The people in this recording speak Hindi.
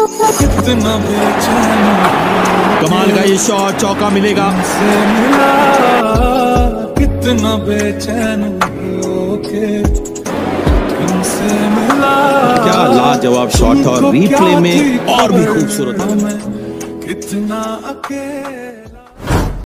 कितना बेचैन कमाल का ये शॉट, चौका मिलेगा। कितना बेचैन क्या लाजवाब शॉट, और रिप्ले में और भी खूबसूरत। कितना अकेला।